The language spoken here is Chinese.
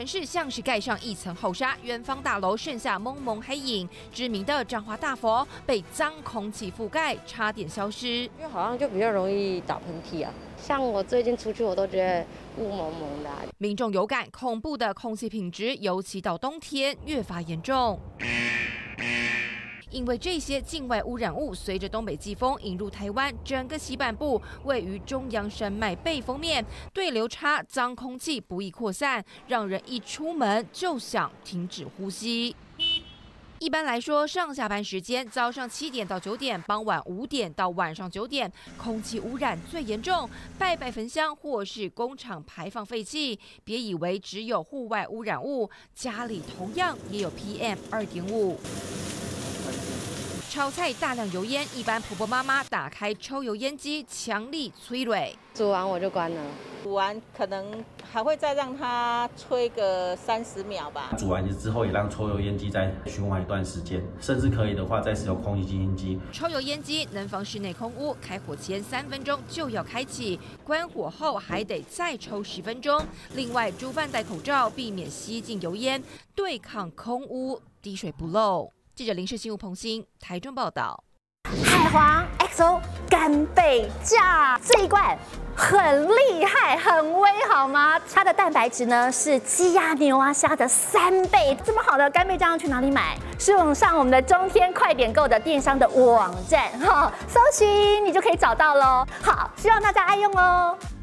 城市像是盖上一层厚纱，远方大楼剩下蒙蒙黑影。知名的彰化大佛被脏空气覆盖，差点消失。 因为好像就比较容易打喷嚏啊，像我最近出去，我都觉得雾蒙蒙的。 民众有感，恐怖的空气品质，尤其到冬天越发严重。因为这些境外污染物随着东北季风引入台湾，整个西半部位于中央山脉背风面，对流差，脏空气不易扩散，让人一出门就想停止呼吸。一般来说，上下班时间，早上7点到9点，傍晚5点到晚上9点，空气污染最严重。拜拜焚香或是工厂排放废气，别以为只有户外污染物，家里同样也有 PM2.5。炒菜大量油烟，一般婆婆妈妈打开抽油烟机，强力催泪。 煮完我就关了。 煮完可能还会再让它吹个30秒吧。 煮完之后也让抽油烟机再循环一段时间，甚至可以的话再使用空气清新机。 抽油烟机能防室内空污，开火前3分钟就要开启，关火后还得再抽10分钟。另外，煮饭戴口罩，避免吸进油烟，对抗空污，滴水不漏。记者林世新、吴鹏兴台中报道。 海皇 XO 干贝酱这一罐很厉害，很威，好吗？它的蛋白质呢是鸡鸭牛啊虾的3倍。这么好的干贝酱要去哪里买？是上我们的中天快点购的电商的网站搜寻你就可以找到喽。好，希望大家爱用哦。